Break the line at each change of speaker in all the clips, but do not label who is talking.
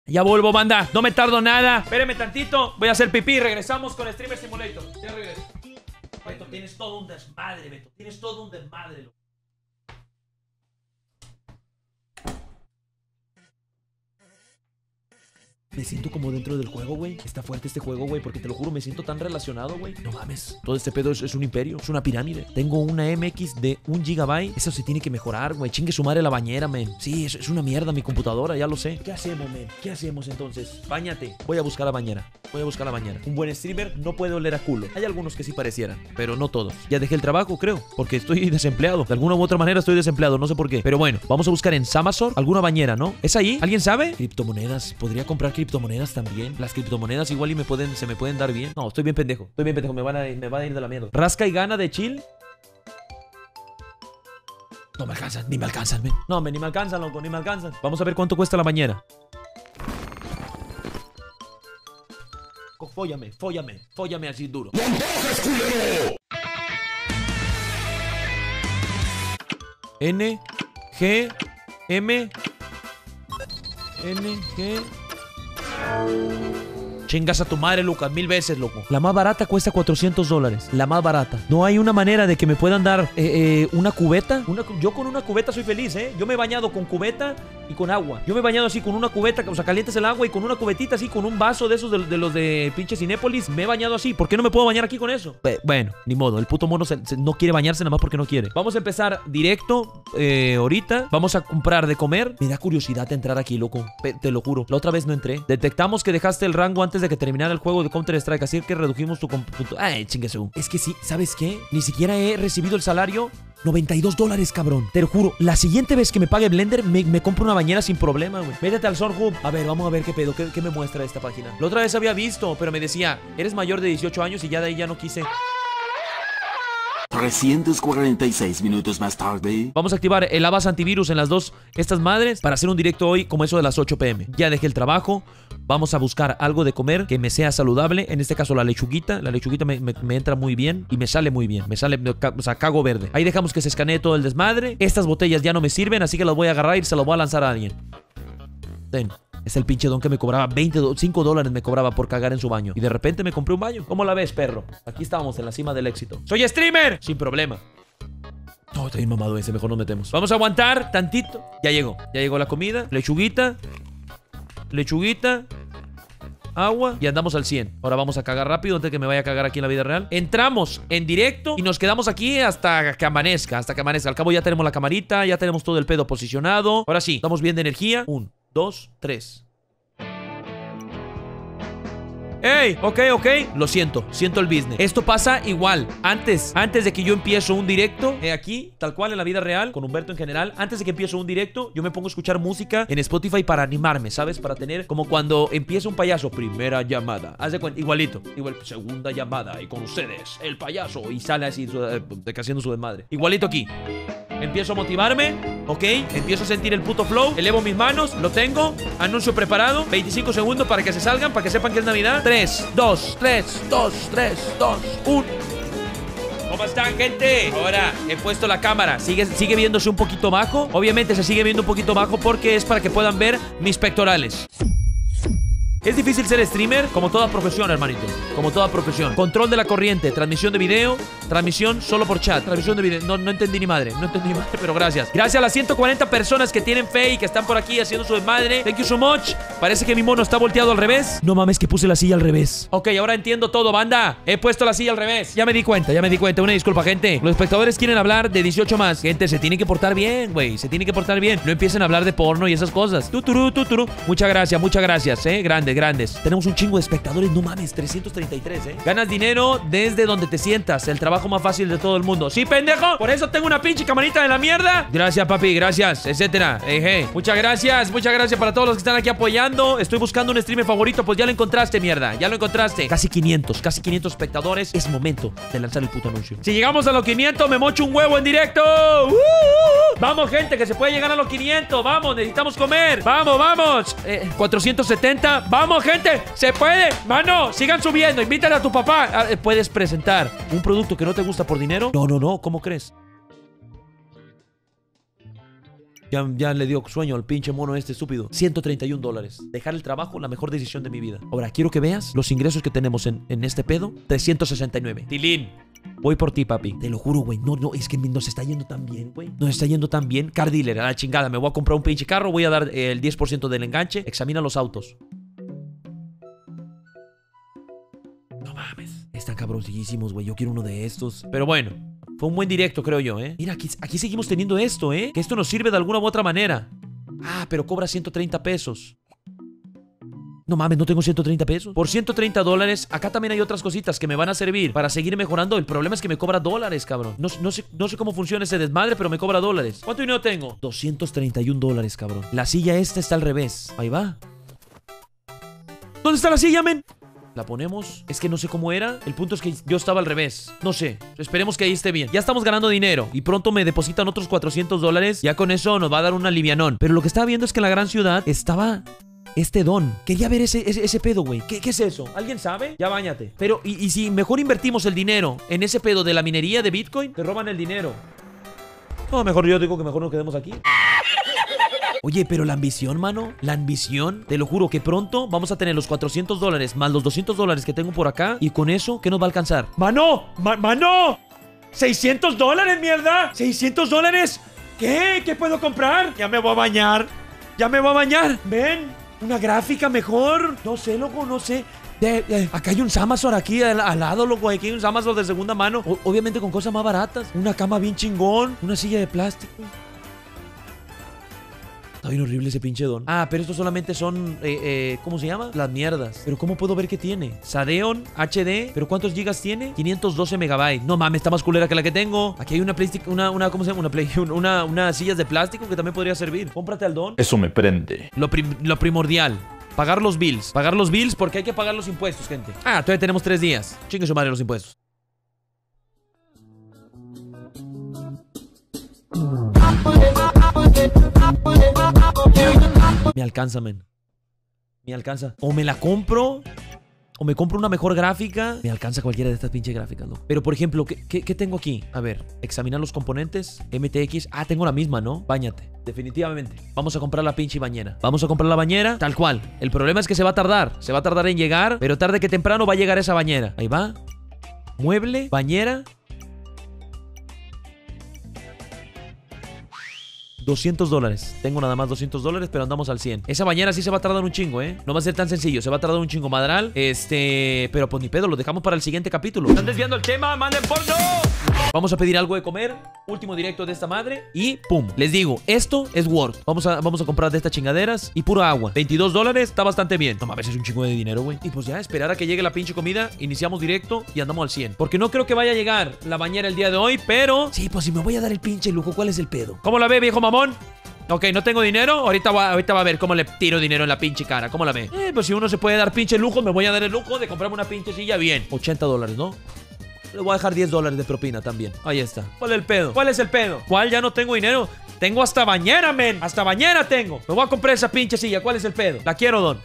Ya vuelvo, banda. No me tardo nada. Espérenme tantito. Voy a hacer pipí. Regresamos con Streamer Simulator. Ya regreso. Beto, tienes todo un desmadre, Beto. Tienes todo un desmadre, loco. Me siento como dentro del juego, güey. Está fuerte este juego, güey, porque te lo juro, me siento tan relacionado, güey. No mames. Todo este pedo es un imperio, es una pirámide. Tengo una MX de 1 GB. Eso se tiene que mejorar, güey. Chingue su madre la bañera, men. Sí, es una mierda mi computadora, ya lo sé. ¿Qué hacemos, men? ¿Qué hacemos entonces? Báñate. Voy a buscar la bañera. Voy a buscar la bañera. Un buen streamer no puede oler a culo. Hay algunos que sí parecieran, pero no todos. Ya dejé el trabajo, creo, porque estoy desempleado. De alguna u otra manera estoy desempleado, no sé por qué. Pero bueno, vamos a buscar en Amazon alguna bañera, ¿no? ¿Es ahí? ¿Alguien sabe? Criptomonedas. ¿Podría comprar criptomonedas también? Las criptomonedas igual y se me pueden dar bien. No, estoy bien pendejo. Estoy bien pendejo. Me van a ir de la mierda. Rasca y gana de chill. No me alcanzan. Ni me alcanzan, men. No, ni me alcanzan, loco. Ni me alcanzan. Vamos a ver cuánto cuesta la bañera. Fóllame, fóllame. Fóllame así duro. N G M N G. Chingas a tu madre, Lucas, 1000 veces, loco. La más barata cuesta $400. La más barata. No hay una manera de que me puedan dar una cubeta. Yo con una cubeta soy feliz, ¿eh? Yo me he bañado con cubeta y con agua. Yo me he bañado así con una cubeta, o sea, calientes el agua y con una cubetita así, con un vaso de esos de los de pinche Cinépolis. Me he bañado así. ¿Por qué no me puedo bañar aquí con eso? Bueno, ni modo. El puto mono no quiere bañarse nada más porque no quiere. Vamos a empezar directo ahorita. Vamos a comprar de comer. Me da curiosidad entrar aquí, loco. Te lo juro. La otra vez no entré. Detectamos que dejaste el rango antes de que terminara el juego de Counter-Strike, así que redujimos tu... Ay, chingue. Es que sí, ¿sabes qué? Ni siquiera he recibido el salario. $92, cabrón. Te lo juro. La siguiente vez que me pague Blender, me compro una bañera sin problema, güey. Métete al Sorhub. A ver, vamos a ver qué pedo. ¿Qué me muestra esta página? La otra vez había visto, pero me decía, eres mayor de 18 años y ya de ahí ya no quise.
346 minutos más tarde.
Vamos a activar el Avast antivirus en estas madres para hacer un directo hoy como eso de las 8 p.m. Ya dejé el trabajo. Vamos a buscar algo de comer que me sea saludable. En este caso la lechuguita. La lechuguita me entra muy bien y me sale muy bien. Me sale, o sea, cago verde. Ahí dejamos que se escanee todo el desmadre. Estas botellas ya no me sirven, así que las voy a agarrar y se las voy a lanzar a alguien. Ten. Es el pinche don que me cobraba $5 me cobraba por cagar en su baño. Y de repente me compré un baño. ¿Cómo la ves, perro? Aquí estábamos en la cima del éxito. ¡Soy streamer! Sin problema. No, está bien mamado ese. Mejor nos metemos. Vamos a aguantar tantito. Ya llegó. Ya llegó la comida. Lechuguita. Lechuguita. Agua. Y andamos al 100. Ahora vamos a cagar rápido antes de que me vaya a cagar aquí en la vida real. Entramos en directo y nos quedamos aquí hasta que amanezca. Hasta que amanezca. Al cabo ya tenemos la camarita. Ya tenemos todo el pedo posicionado. Ahora sí. Estamos bien de energía. 1, 2, 3. ¡Ey! Ok. Lo siento el business. Esto pasa igual. Antes de que yo empiezo un directo, aquí, tal cual en la vida real, con Humberto en general, antes de que empiezo un directo, yo me pongo a escuchar música en Spotify para animarme, ¿sabes? Para tener como cuando empieza un payaso, primera llamada. Haz de cuenta, igualito. Igual, segunda llamada. Y con ustedes, el payaso. Y sale así, haciendo su desmadre. Igualito aquí. Empiezo a motivarme, ¿ok? Empiezo a sentir el puto flow. Elevo mis manos, lo tengo. Anuncio preparado. 25 segundos para que se salgan, para que sepan que es Navidad. 3, 2, 1. ¿Cómo están, gente? Ahora he puesto la cámara. Sigue viéndose un poquito bajo. Obviamente se sigue viendo un poquito bajo porque es para que puedan ver mis pectorales. ¿Es difícil ser streamer? Como toda profesión, hermanito. Como toda profesión. Control de la corriente, transmisión de video, transmisión solo por chat, transmisión de video. No entendí ni madre. No entendí ni madre, pero gracias. Gracias a las 140 personas que tienen fe y que están por aquí haciendo su desmadre. Thank you so much. Parece que mi mono está volteado al revés. No mames que puse la silla al revés. Ok, ahora entiendo todo, banda. He puesto la silla al revés. Ya me di cuenta. Una disculpa, gente. Los espectadores quieren hablar de 18 más. Gente, se tiene que portar bien, güey. Se tiene que portar bien. No empiecen a hablar de porno y esas cosas. Tuturu. Muchas gracias, grandes. Tenemos un chingo de espectadores, no mames, 333, Ganas dinero desde donde te sientas. El trabajo más fácil de todo el mundo. ¿Sí, pendejo? Por eso tengo una pinche camarita de la mierda. Gracias, papi, gracias, etcétera. Muchas gracias para todos los que están aquí apoyando. Estoy buscando un streamer favorito, pues ya lo encontraste, mierda. Ya lo encontraste. Casi 500 espectadores. Es momento de lanzar el puto anuncio. Si llegamos a los 500, me mocho un huevo en directo. Vamos, gente, que se puede llegar a los 500. Vamos, necesitamos comer. Vamos. 470. Vamos, gente. Se puede. Mano, sigan subiendo. Invítale a tu papá. ¿Puedes presentar un producto que no te gusta por dinero? No. ¿Cómo crees? Ya le dio sueño al pinche mono este estúpido. 131 dólares. Dejar el trabajo, la mejor decisión de mi vida. Ahora, quiero que veas los ingresos que tenemos en este pedo. 369. Tilín. Voy por ti, papi. Te lo juro, güey. No, es que nos está yendo tan bien, güey. Nos está yendo tan bien. Car dealer, a la chingada. Me voy a comprar un pinche carro. Voy a dar el 10% del enganche. Examina los autos. No mames. Están cabroncísimos, güey. Yo quiero uno de estos. Pero bueno, fue un buen directo, creo yo, ¿eh? Mira, aquí seguimos teniendo esto, ¿eh? Que esto nos sirve de alguna u otra manera. Ah, pero cobra 130 pesos. No mames, no tengo 130 pesos. Por 130 dólares, acá también hay otras cositas que me van a servir para seguir mejorando. El problema es que me cobra dólares, cabrón. No sé cómo funciona ese desmadre, pero me cobra dólares. ¿Cuánto dinero tengo? 231 dólares, cabrón. La silla esta está al revés. Ahí va. ¿Dónde está la silla, men? La ponemos. Es que no sé cómo era. El punto es que yo estaba al revés. No sé. Esperemos que ahí esté bien. Ya estamos ganando dinero. Y pronto me depositan otros 400 dólares. Ya con eso nos va a dar un alivianón. Pero lo que estaba viendo es que en la gran ciudad estaba... este don. Quería ver ese pedo, güey. ¿Qué es eso? ¿Alguien sabe? Ya báñate. Pero, ¿y si mejor invertimos el dinero en ese pedo de la minería de Bitcoin? Te roban el dinero. No, mejor yo digo que mejor nos quedemos aquí. Oye, pero la ambición, mano. La ambición. Te lo juro que pronto vamos a tener los 400 dólares más los 200 dólares que tengo por acá. Y con eso, ¿qué nos va a alcanzar? ¡Mano! ¡Mano! ¡600 dólares, mierda! ¡600 dólares! ¿Qué puedo comprar? Ya me voy a bañar. Ya me voy a bañar. Ven. Una gráfica mejor. No sé, loco, no sé. Acá hay un Amazon aquí al lado, loco. Aquí hay un Amazon de segunda mano. Obviamente con cosas más baratas. Una cama bien chingón. Una silla de plástico. Está bien horrible ese pinche don. Ah, pero estos solamente son, ¿cómo se llama? Las mierdas. Pero ¿cómo puedo ver qué tiene? Sadeon HD. ¿Pero cuántos gigas tiene? 512 megabytes. No mames, está más culera que la que tengo. Aquí hay una ¿cómo se llama? Una sillas de plástico que también podría servir. Cómprate al don.
Eso me prende.
Lo primordial. Pagar los bills. Pagar los bills porque hay que pagar los impuestos, gente. Ah, todavía tenemos 3 días. Chingue su madre los impuestos. Me alcanza, men. Me alcanza. O me la compro, o me compro una mejor gráfica. Me alcanza cualquiera de estas pinches gráficas, ¿no? Pero, por ejemplo, ¿qué tengo aquí? A ver, examinar los componentes. MTX. Ah, tengo la misma, ¿no? Báñate. Definitivamente. Vamos a comprar la pinche bañera. Vamos a comprar la bañera, tal cual. El problema es que se va a tardar. Se va a tardar en llegar, pero tarde que temprano va a llegar esa bañera. Ahí va. Mueble, bañera. 200 dólares. Tengo nada más 200 dólares, pero andamos al 100. Esa bañera sí se va a tardar un chingo, ¿eh? No va a ser tan sencillo. Se va a tardar un chingo, madral. Pero pues ni pedo, lo dejamos para el siguiente capítulo. ¿Están desviando el tema? ¡Manden porno! Vamos a pedir algo de comer. Último directo de esta madre. Y pum. Les digo, esto es Word. Vamos a comprar de estas chingaderas. Y puro agua. 22 dólares. Está bastante bien. No mames, es un chingo de dinero, güey. Y pues ya, esperar a que llegue la pinche comida. Iniciamos directo y andamos al 100. Porque no creo que vaya a llegar la bañera el día de hoy, pero... sí, pues si me voy a dar el pinche lujo, ¿cuál es el pedo? ¿Cómo la ve, viejo mamón? Ok, no tengo dinero. Ahorita va a ver cómo le tiro dinero en la pinche cara. ¿Cómo la ve? Pues si uno se puede dar pinche lujo, me voy a dar el lujo de comprarme una pinche silla bien. 80 dólares, ¿no? Le voy a dejar 10 dólares de propina también. Ahí está. ¿Cuál es el pedo? ¿Cuál es el pedo? ¿Cuál? Ya no tengo dinero. Tengo hasta bañera, men. Hasta bañera tengo. Me voy a comprar esa pinche silla. ¿Cuál es el pedo? La quiero, don.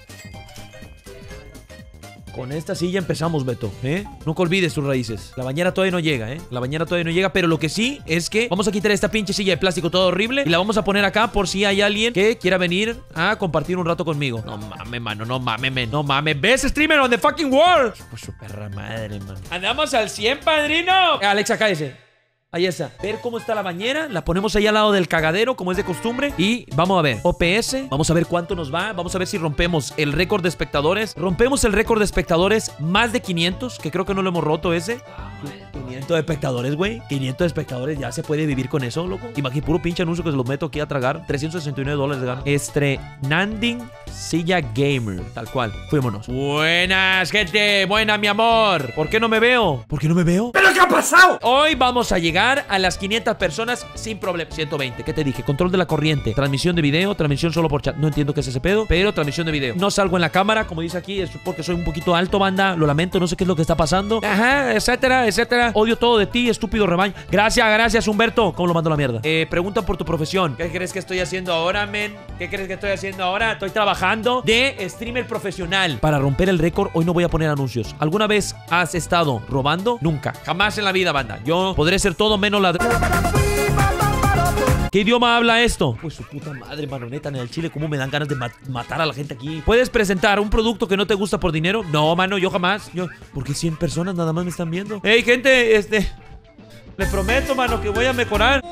Con esta silla empezamos, Beto, ¿eh? Nunca olvides tus raíces. La bañera todavía no llega, ¿eh? La bañera todavía no llega, pero lo que sí es que vamos a quitar esta pinche silla de plástico todo horrible y la vamos a poner acá por si hay alguien que quiera venir a compartir un rato conmigo. No mames, mano, no mames, men. No mames. Best streamer on the fucking world. Pues su perra madre, man. Andamos al 100, padrino. Alexa, cállese. Ahí está. Ver cómo está la bañera. La ponemos ahí al lado del cagadero, como es de costumbre. Y vamos a ver. OPS. Vamos a ver cuánto nos va. Vamos a ver si rompemos el récord de espectadores. Rompemos el récord de espectadores. Más de 500. Que creo que no lo hemos roto ese. 500 espectadores, güey. 500 espectadores. Ya se puede vivir con eso, loco. Imagínate, puro pinche anuncio que se los meto aquí a tragar. 369 dólares de gano. Nanding Silla Gamer. Tal cual. Fuímonos. Buenas, gente. Buena, mi amor. ¿Por qué no me veo? ¿Por qué no me veo?
¿Pero qué ha pasado?
Hoy vamos a llegar a las 500 personas sin problema. 120, ¿qué te dije? Control de la corriente, transmisión de video, transmisión solo por chat. No entiendo qué es ese pedo, pero transmisión de video. No salgo en la cámara, como dice aquí, es porque soy un poquito alto, banda. Lo lamento, no sé qué es lo que está pasando. Ajá, etcétera, etcétera. Odio todo de ti, estúpido rebaño. Gracias, Humberto. ¿Cómo lo mando a la mierda? Preguntan por tu profesión. ¿Qué crees que estoy haciendo ahora, men? ¿Qué crees que estoy haciendo ahora? Estoy trabajando de streamer profesional. Para romper el récord, hoy no voy a poner anuncios. ¿Alguna vez has estado robando? Nunca. Jamás en la vida, banda. Yo podré ser todo menos ladrón. ¿Qué idioma habla esto? Pues su puta madre, mano, neta, en el Chile, ¿cómo me dan ganas de matar a la gente aquí? ¿Puedes presentar un producto que no te gusta por dinero? No, mano, yo jamás. Porque 100 personas nada más me están viendo. Hey, gente, les prometo, mano, que voy a mejorar.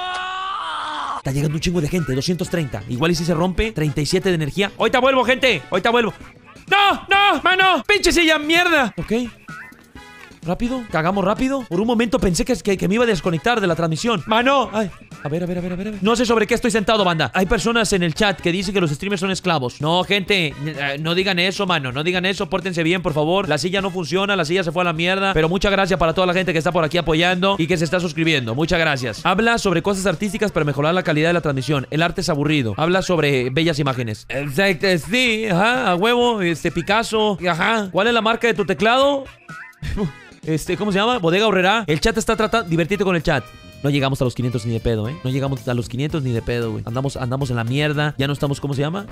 Está llegando un chingo de gente, 230. Igual y si se rompe, 37 de energía. Ahorita vuelvo, gente. Ahorita vuelvo. ¡No! ¡No! ¡Mano! ¡Pinche silla, mierda! Ok. ¿Rápido? ¿Cagamos rápido? Por un momento pensé que me iba a desconectar de la transmisión. ¡Mano! Ay. A ver. No sé sobre qué estoy sentado, banda. Hay personas en el chat que dicen que los streamers son esclavos. No, gente, no digan eso, mano. No digan eso, pórtense bien, por favor. La silla no funciona, la silla se fue a la mierda. Pero muchas gracias para toda la gente que está por aquí apoyando y que se está suscribiendo. Muchas gracias. Habla sobre cosas artísticas para mejorar la calidad de la transmisión. El arte es aburrido. Habla sobre bellas imágenes. Sí, ajá, a huevo, Picasso, ajá. ¿Cuál es la marca de tu teclado? ¿Cómo se llama? Bodega Aurrera. El chat está tratando. Divertirte con el chat. No llegamos a los 500 ni de pedo, No llegamos a los 500 ni de pedo, güey. Andamos en la mierda. Ya no estamos, ¿cómo se llama?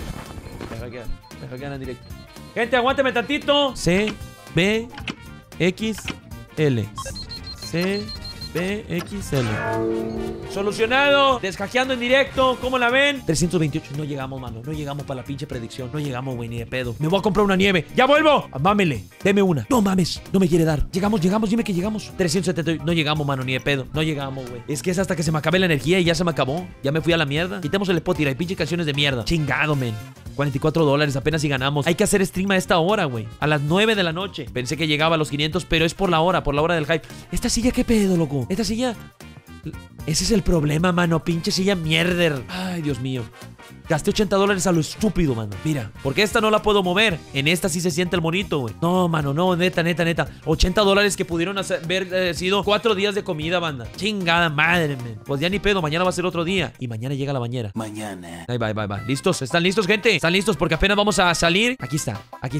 Me hackean en directo. Gente, aguánteme tantito. C, B, X, L. C, B, X, L. Solucionado. Descajeando en directo. ¿Cómo la ven? 328. No llegamos, mano. No llegamos para la pinche predicción. No llegamos, güey, ni de pedo. Me voy a comprar una nieve. ¡Ya vuelvo! Mámele. Deme una. No mames. No me quiere dar. Llegamos. Dime que llegamos. 370. No llegamos, mano, ni de pedo. No llegamos, güey. Es que es hasta que se me acabe la energía y ya se me acabó. Ya me fui a la mierda. Quitemos el Spotify. Pinche canciones de mierda. Chingado, men. $44. Apenas si ganamos. Hay que hacer stream a esta hora, güey. A las 9 de la noche. Pensé que llegaba a los 500, pero es por la hora del hype. Esta silla, ¿qué pedo, loco? Esta silla... Ese es el problema, mano. Pinche silla mierder. Ay, Dios mío. Gasté $80 a lo estúpido, mano. Mira, porque esta no la puedo mover. En esta sí se siente el monito, güey. No, mano, no, neta. $80 que pudieron haber sido 4 días de comida, banda. Chingada madre, man. Pues ya ni pedo, mañana va a ser otro día. Y mañana llega la bañera.
Mañana.
Ahí va. ¿Listos? ¿Están listos, gente? ¿Están listos? Porque apenas vamos a salir. Aquí está.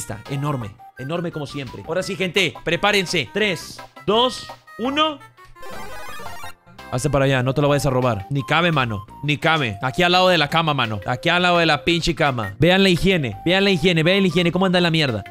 Enorme como siempre. Ahora sí, gente, prepárense. 3, 2, 1... Hazte para allá, no te lo vayas a robar. Ni cabe, mano. Ni cabe. Aquí al lado de la cama, mano. Aquí al lado de la pinche cama. Vean la higiene. Vean la higiene. ¿Cómo anda la mierda?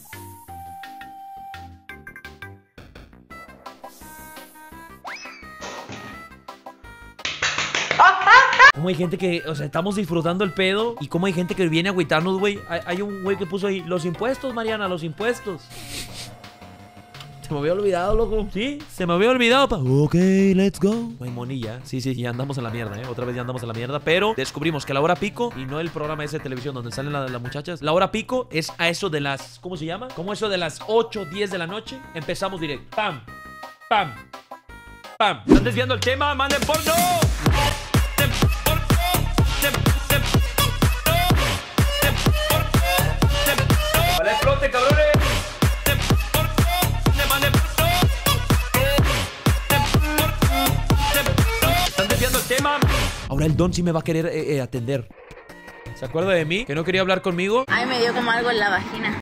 Como hay gente que, o sea, estamos disfrutando el pedo. Y como hay gente que viene a agüitarnos, güey. Hay un güey que puso ahí, los impuestos, Mariana, los impuestos. Se me había olvidado, loco. Sí, se me había olvidado, pa. Ok, let's go. No hay monilla. Sí, ya andamos en la mierda, Otra vez ya andamos en la mierda. Pero descubrimos que la hora pico, y no el programa ese de televisión donde salen las muchachas, la hora pico es a eso de las... ¿Cómo se llama? Como eso de las 8, 10 de la noche. Empezamos directo. Pam. ¿Están desviando el tema? ¡Manden porno! ¡Vale, explote, cabrones! Tema. Ahora el Don sí me va a querer atender. ¿Se acuerda de mí? ¿Que no quería hablar conmigo?
Ay, me dio como algo en la vagina.